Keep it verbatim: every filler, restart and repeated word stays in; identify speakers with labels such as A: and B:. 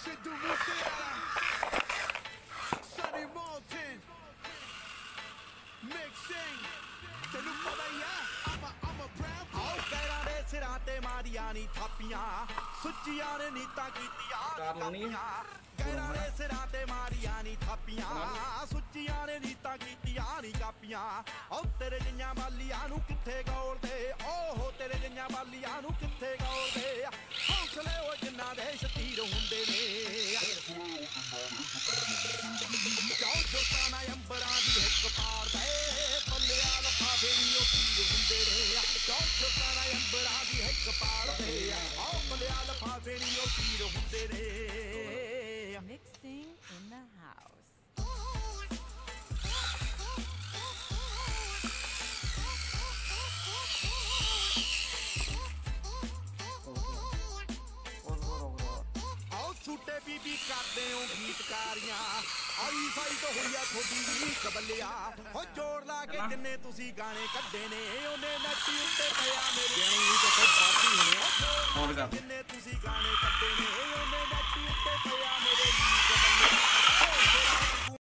A: Sidhu Moosewala Sunny Malton mixing ਤੈਨੂੰ ਪਤਾ ਹੀ ਆ I'm a I'm a brown boy ਪੈਰਾਂ ਦੇ ਸਿਰਾਂ ਤੇ ਮਾਰੀਆਂ ਨੀ ਥਾਪੀਆਂ ਸੁੱਚੀਆਂ ਨੇ ਨੀਤਾਂ ਕੀਤੀਆਂ
B: ਕਾਰ ਲਾਉਣੀ ਹੈ
A: ਪੈਰਾਂ ਦੇ ਸਿਰਾਂ ਤੇ ਮਾਰੀਆਂ ਨੀ ਥਾਪੀਆਂ ਸੁੱਚੀਆਂ ਨੇ ਨੀਤਾਂ ਕੀਤੀਆਂ ਨੀ ਕਾਪੀਆਂ ਓ ਤੇਰੇ ਜਿਹੀਆਂ ਬਾਲੀਆਂ ਨੂੰ ਕਿੱਥੇ ਗੋਲਦੇ ਓਹੋ ਤੇਰੇ ਜਿਹੀਆਂ ਬਾਲੀਆਂ ਨੂੰ ਕਿੱਥੇ ਗੋਲਦੇ ਹੌਸਲੇ ਉਹ ਜਿੰਨਾ ਦੇ ਸ਼ਤੀਰ ਹੁੰਦੇ ਨੇ ਜਾਓ ਜੋਤਾਂ ਨਾ ਅੰਬਰਾਂ ਦੀ ਹਿੱਕ ਪਾੜਦੇ ਪੱਲਿਆ ਲਫਾ ਫੇਰੀ ਉਹ ਤੀਰ ਹੁੰਦੇ ਨੇ ਜਾਓ ਜੋਤਾਂ ਨਾ ਅੰਬਰਾਂ ਦੀ ਹਿੱਕ ਪਾੜਦੇ ਆਓ ਪੱਲਿਆ ਲਫਾ ਫੇਰੀ ਉਹ ਤੀਰ ਹੁੰਦੇ ਨੇ
C: Mixing in the house. ਛੁੱਟੇ ਬੀਬੀ ਕਰਦੇ ਹੋ ਗੀਤਕਾਰੀਆਂ ਆਈ ਸਾਈ ਤੋਂ ਹੋਈਆ ਥੋੜੀ ਵੀ ਕਬਲਿਆ ਹੋ ਜੋੜ ਲਾ ਕੇ ਜਿੰਨੇ ਤੁਸੀਂ ਗਾਣੇ ਕੱਢੇ ਨੇ ਉਹਨੇ ਨੱਟੀ ਉੱਤੇ ਪਿਆ ਮੇਰੇ ਗਿਆਨੀ ਤੇ ਬਾਤੀ ਹੋਣੇ ਜਿੰਨੇ